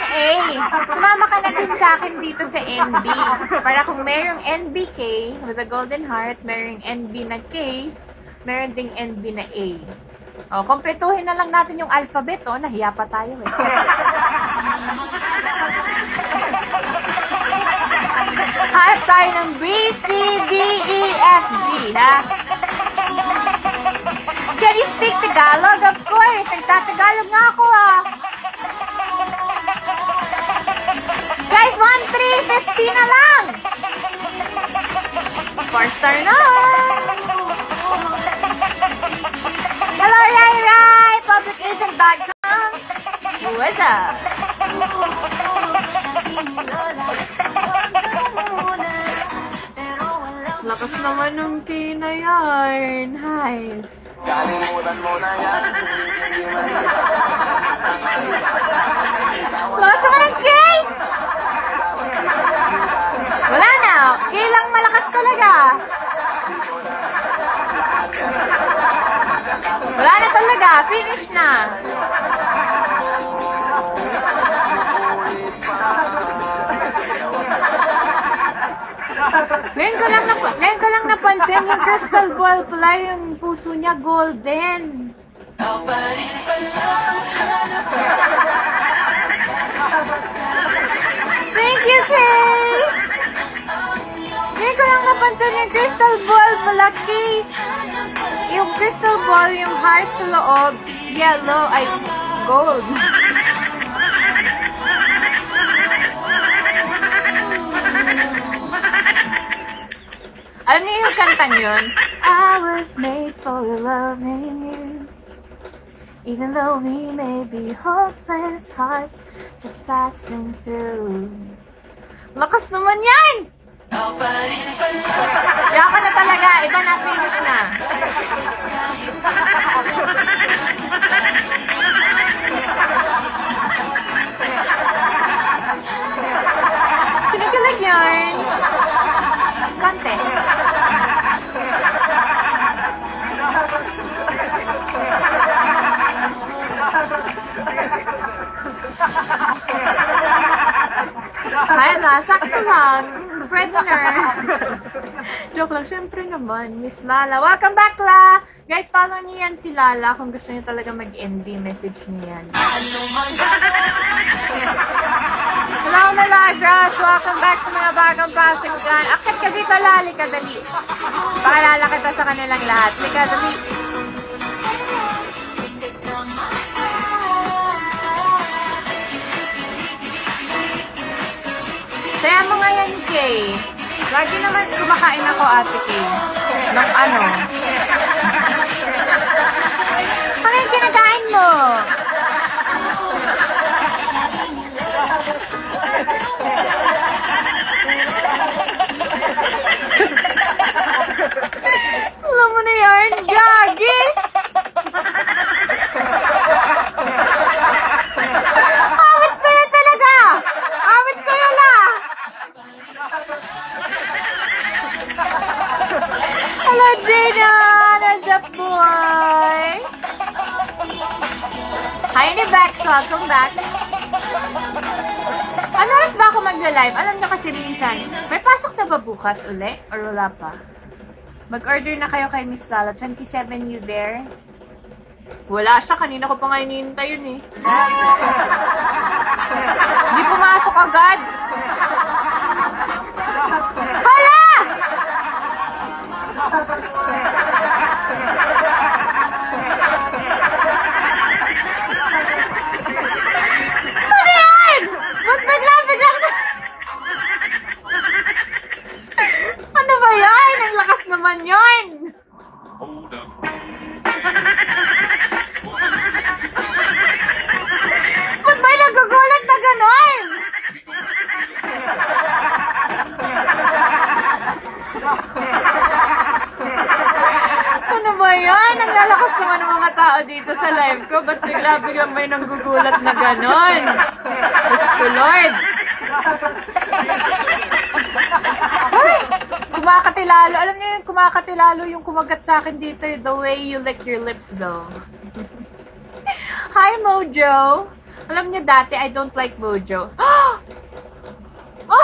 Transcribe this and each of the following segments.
A. Sumama ka na din sa akin dito sa NB. Para kung mayroong NBK with a golden heart, mayroong NB na K, mayroong ding NB na A. O, kompletuhin na lang natin yung alphabet, o. Nahiya pa tayo, eh. Hanap tayo ng B, C, D, E, F, G, ha? Can you speak Tagalog? Of course. Nagtatagalog nga ako, ah. Guys, 1-3-50 na lang. 4-star na. Hello, Rai Rai. Publication.com. What's up? Lakas naman nung Kina yarn. Hi. Kalimutan mo na yan. Lakas naman ng Kay! Wala na. Kay lang malakas talaga. Wala na talaga. Finish na. Ngayon ko lang napansin yung crystal ball pala yung puso niya golden. Thank you, Kay! Ngayon ko lang napansin yung crystal ball malaki. Yung crystal ball, yung heart sa loob, yellow, ay gold. Alam niyo yung kantang yun? I was made for loving you. Even though we may be hopeless hearts just passing through. Lakas naman yan! Yaka na talaga. Iba na, finish na. Pinagalag yan. Kante. Kaya na, sakto lang. Predator. Joke lang, syempre naman. Miss Lala. Welcome back, La! Guys, follow niyo yan si Lala kung gusto niyo talaga mag-ND. Message niyo yan. Hello, Malagras! Welcome back sa mga bagong pasok dyan. Akit ka dito, Lali ka, dali. Paalala kita sa kanilang lahat. Lika, dali. Saya mo nga yan, Kay. Lagi naman kumakain ako, Ate Kay. Ng ano? Ano yung kinakain mo? Alam mo na yan, Gagi! Awit sa'yo talaga! Awit sa'yo la! Hello, Jada! What's up, boy? Hi, Nivex! Welcome back! Ano oras ba ako magla-live? Alam niyo kasi minsan, may pasok na ba bukas uli? Or wala pa? Mag-order na kayo kay Miss Lala. 27 you there? Wala siya. Kanina ko pa nga hinihintay yun eh. Hindi pumasok agad. Hala! Ano yan? Ba't bigla-bigla na? Ano ba yan? Ang lakas naman yun! Ba't ba'y nagugulat na gano'n? Ano ba yan? Ang lalakas naman ng mga tao dito sa live ko. Ba't bigla-biglang may nanggugulat na gano'n? Gusto Lord! Ay! Kumakatilalo. Alam niyo yung kumakatilalo yung kumagat sa akin dito. The way you lick your lips though. Hi, Mojo! Alam niyo dati, I don't like Mojo. Oh!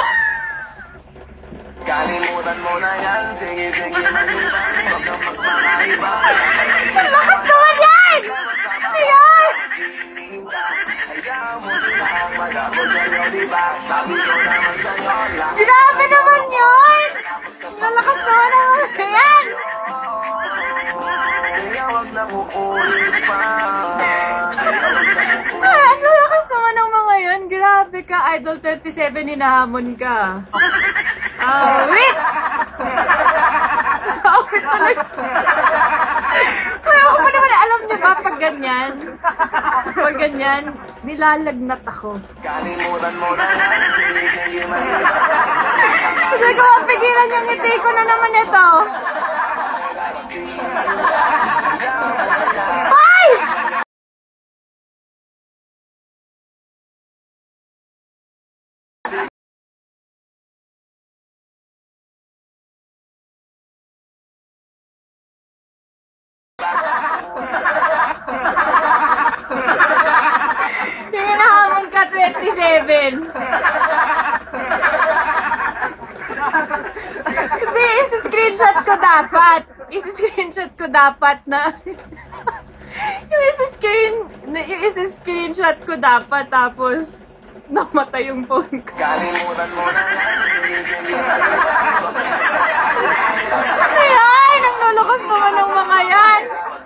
Kalimutan mo na yan. Sige, sige, maliban. Huwag kang magpakaiba. Ang lakas naman yan! Ayan! Hayaan mo silang mag-abot sa'yo, diba? Sabi ko naman sa'yo lang. Grabe naman yun! Ang lakas naman naman yan! Kaya huwag na uulit pa. Ang lakas naman ng mga yun. Grabe ka, Idol 37, hinahamon ka. Wait! Wait talaga. Kaya ako pa naman, alam niyo ba, pag ganyan, nilalagnat ako. Kalimutan mo na yan. Sige, sige, maliban. Hindi ko mapigilan yung ngiti ko na naman ito. Ay! Sige na hamon ka, 27. Hindi, isi-screenshot ko dapat. Isi-screenshot ko dapat na... yung isi-screenshot ko dapat, tapos namatay yung phone ko. Kalimutan mo na yan. Sige, sige, maliban. Ayan! Ang lalakas naman ng mga yan!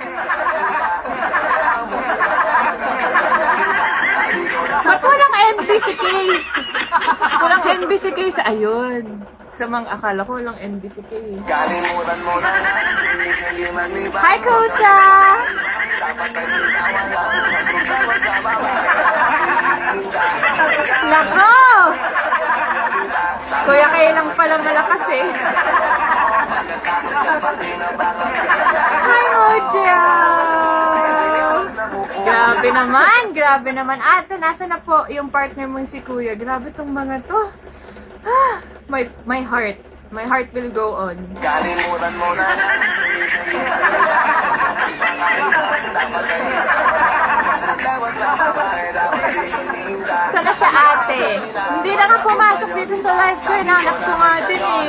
Ba't walang NBCK? Walang NBCK sa... Ayun. Sa mga akala ko walang NBCK. Kalimutan mo na yan. Sige, sige, maliban. Hi, Kusa! Dapat ay bitawan lang. Magpagawa sa baba. Nako! Kuya kayo lang pala malakas eh. Pagkatapos kapag binabangan. Hi, Mojo! Grabe naman. Ate, nasa na po yung partner mo si Kuya? Grabe tong mga to. Ah, my heart will go on. Kalimutan mo na yan. Sige, sige, Sana siya ate? Hindi na nga pumasok dito sa live ko. Hinahanap ko nga din eh.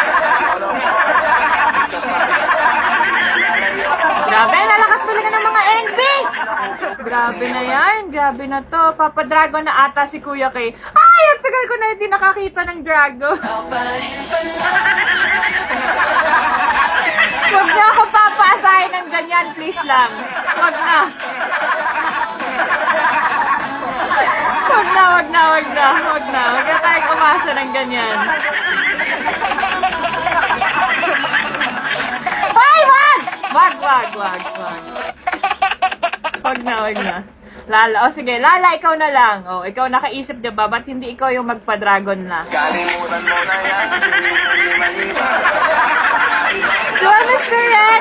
Grabe, lalakas talaga ng mga NB! Grabe na yan. Grabe na to. Papadragon na ata si Kuya Kay. Ay, ang tagal ko na hindi nakakita ng dragon. Huwag niyo ako papaasahin ng ganyan, please lang. Huwag na. Huwag na tayong umasa ng ganyan. Ay, wag! Wag na. Lala, sige, Lala, ikaw na lang. Ikaw nakaisip, diba? Ba't hindi ikaw yung magpa-dragon na? Kalimutan mo na yan. Sige, sige, maliban. Diba, Mr. Rex?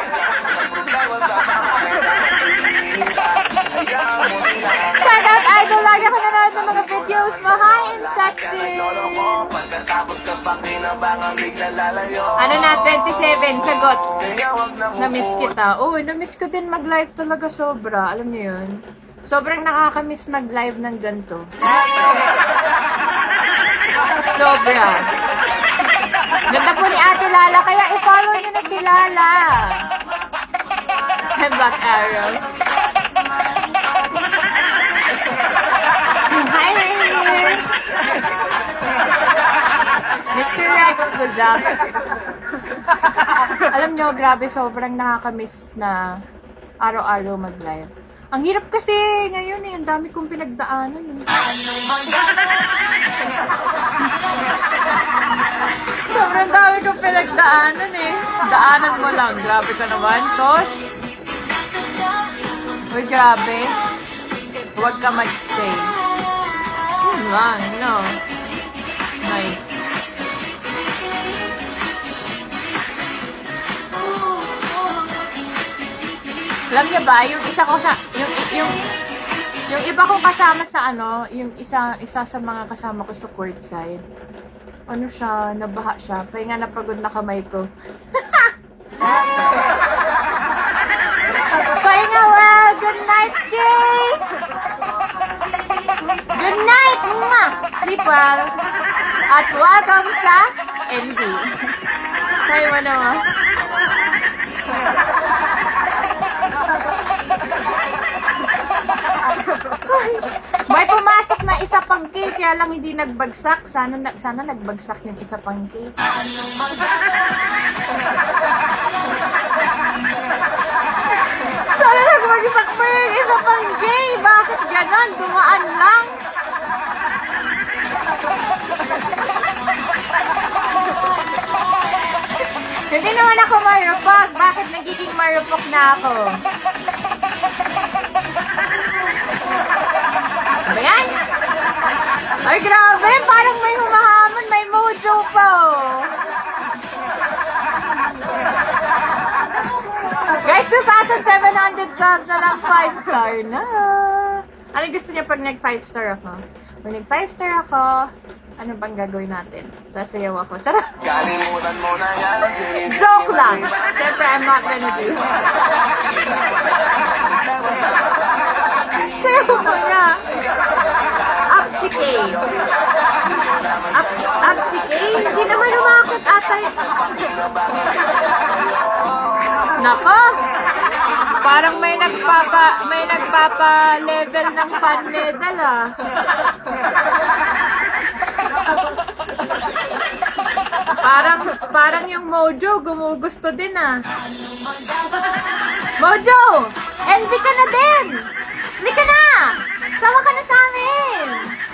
Shout out, Idol. Lagi ako nanonood ng mga videos mo. Hi, Insectin. Pagkatapos kapag binabangan, bigla lalayo. Ano na, 27, sagot. Kaya wag na Na-miss kita. Na-miss ko din mag-live talaga sobra. Alam niyo yun? Sobrang nakaka-miss mag-live ng ganito. Sobra. Ganda po ni Ate Lala, kaya i-follow niyo na si Lala. Black Arrows. Hi, Mr. Rex, good job. Alam nyo, grabe, sobrang nakakamiss na araw-araw mag-live. Ang hirap kasi ngayon eh, ang dami kong pinagdaanan eh. Sobrang dami kong pinagdaanan eh. Daanan mo lang, grabe ka naman, Tosh. Uy, grabe. Huwag ka mag-stay. Yun lang, no? Nice. Alam niyo ba, yung isa ko sa, yung iba kong kasama sa ano, yung isa sa mga kasama ko sa courtside, ano siya, nabaha siya, kaya nga napagod na kamay ko. Kaya nga, well, good night, guys! sleep well. At welcome sa NB. Try mo naman. May pumasok na isa pang cake, kaya lang hindi nagbagsak. Sana nagbagsak yung isa pang cake. Sana nagbagsak pa yung isa pang cake. Bakit ganon? Dumaan lang. Hindi naman ako marupok. Bakit nagiging marupok na ako? Ano yan? Ay, grabe! Parang may humahamon. May mojo pa, oh. Guys, 2,700 subs na lang 5-star na. Ano gusto niya pag nag-5-star ako? Pag nag-5-star ako, ano bang gagawin natin? Sasayaw ako. Charot! Kalimutan mo na yan. Joke lang! Siyempre, I'm not gonna do it. Sayaw ko niya. Up si Kay. Up si Kay? Hindi naman umakit ata. Nako! Parang may nagpapa-level ng fan medal, ah. Parang yung Mojo gumugusto din, ah. Mojo! Envy ka na din! Hindi ka na! Sama ka na sa amin!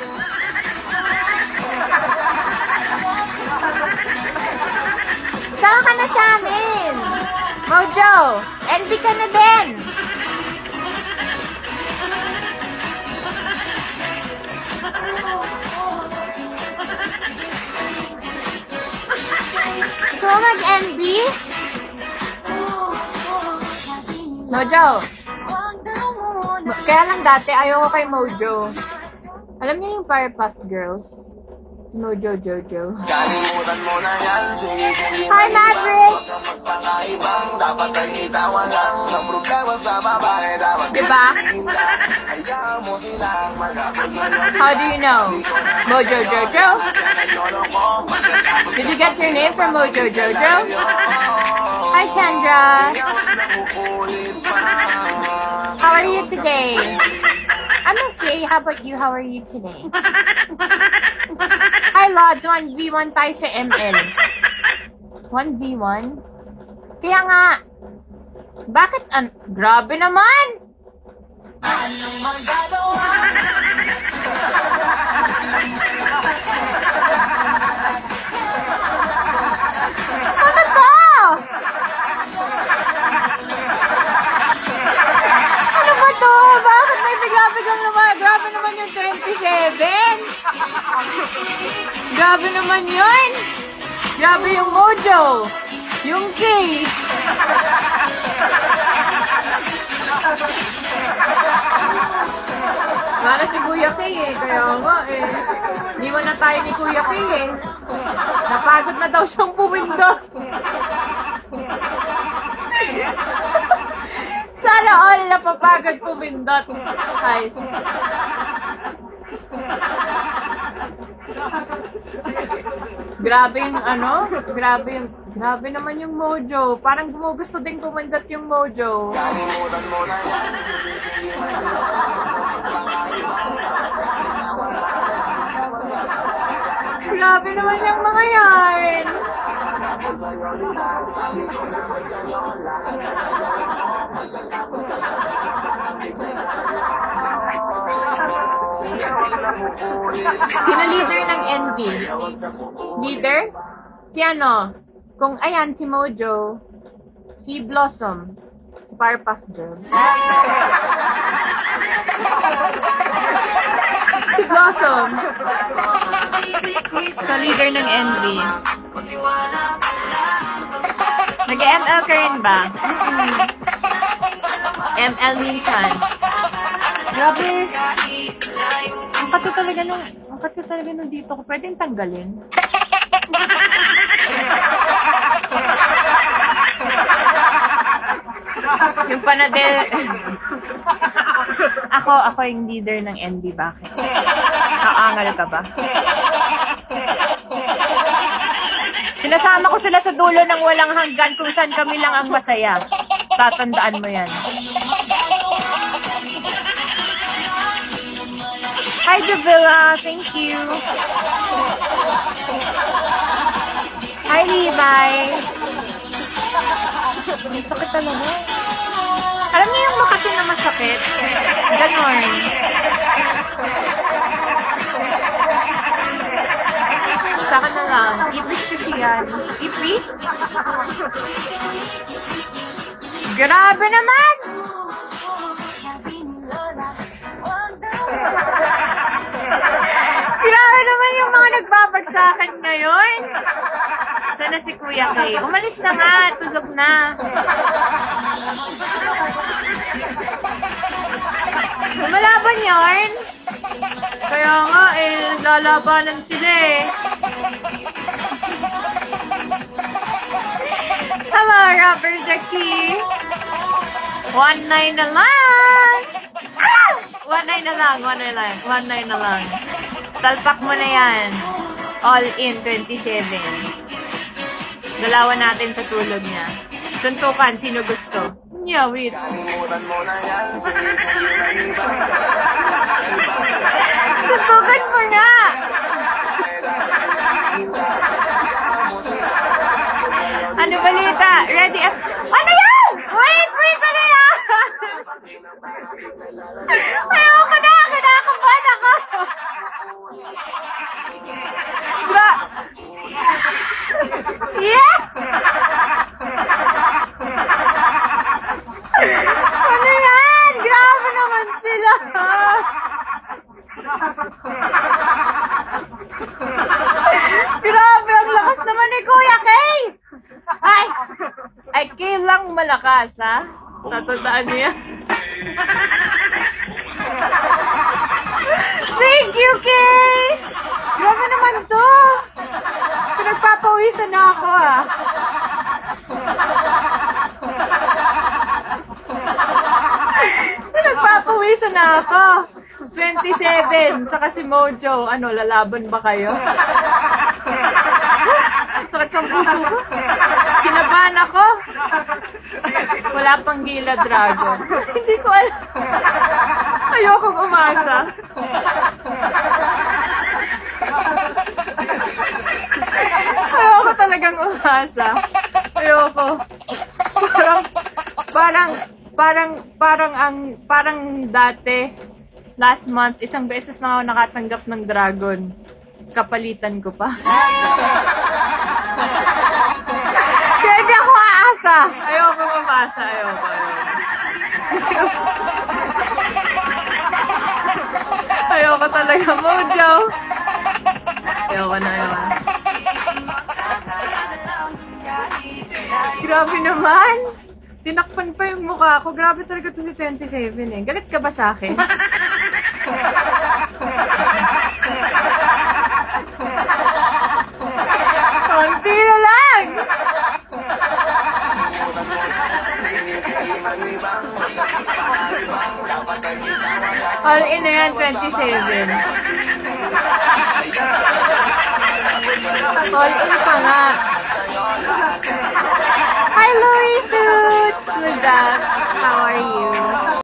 Sama ka na sa amin! Mojo! Envy ka na din! So, mag-envy? Mojo! Kaya lang dati, ayoko kay Mojo. Alam niya yung Powerpuff Girls? Si Mojo Jojo. Kalimutan mo na yan. Sige, Hi, Maverick! magpakaibang dapat ay itawan lang ng problema sa babae. Dapat Diba? hayaan mo silang magkakasal. How do you know? Mojo Jojo? Did you get your name from Mojo Jojo? Hi, Kendra! How are you today? I'm okay. How about you? How are you today? Hi, Lods. 1v1 tayo sa ML. 1v1? Kaya nga. Bakit? Grabe naman! Anong magagawa? Ano to? Ano ba to? Bakit may bigla-biglang naman? Grabe naman yung 27. Grabe naman yun. Grabe yung Mojo. Yung Kay. Para si Kuya Kay eh. Kaya nga eh. Iniwan na tayo ni Kuya Kay eh. Napagod na daw siyang pumindot. Sana all napapagod pumindot. Guys. Grabe yung ano? Grabe naman yung Mojo. Parang gumugusto din pumindot yung Mojo. Kalimutan mo na yan. Grabe naman yung mga yarn. Sino leader ng NB? Leader? Si ano? Kung ayan, si Mojo. Si Blossom. Si Powerpuff Girls. Si Blossom. So, leader ng NB. Nag-ML ka rin ba? ML minsan. Grabe. Ang kato talaga nung dito ko. Pwedeng tanggalin. Yung panadel. Ako yung leader ng NB. Bakit? Aangal ka ba? Sinasama ko sila sa dulo ng walang hanggan kung saan kami lang ang masaya. Tatandaan mo yan. Hi, Davila. Thank you. Hi, Levi. Ang sakit talaga. Alam niyo yung Makati na masakit? Ganon. Sa akin na lang. Ipis kasi yan. Ipis? Grabe naman! Grabe naman yung mga nagbabagsakan ngayon. Sana si Kuya Kay. Umalis na nga. Tulog na. Lumalaban yarn. Kaya nga naglalabanan sila Hello, Robert Jackie. 1-9 na lang. 1-9 na lang. 1-9 na lang. Talpak mo na yan. All in 27. Dalawa natin sa tulog niya. Suntukan, sino gusto? Nyawit. Suntukan mo nga! Ano balita? Ready? Ano yan? Wait! Ano yan? Ayoko na! Kinakabahan ako! Yeah! Ano yan? Grabe naman sila! Grabe, ang lakas naman ni Kuya Kay! Ay, Kay lang malakas, ha? Tatandaan niya. Thank you, Kay! Grabe naman to! Pinagpapawisan na ako, Pinagpapawisan na ako. 27, tsaka si Mojo. Ano, lalaban ba kayo? Sakit ang puso ko. Kinabahan ako. Wala pang Gila Dragon. Hindi ko alam. Ayokong umasa. Ayoko talagang umasa. Ayoko. Parang dati, last month, isang beses na ako nakatanggap ng dragon. Kapalitan ko pa. Kaya hindi ako aasa. Ayoko umasa. Ayoko. Ayoko talaga, Mojo. Ayoko na. Grabe naman. Tinakpan pa yung mukha ko. Grabe talaga to si 27 Galit ka ba sa akin? Konti na lang! All in na yan, 27. All in pa nga.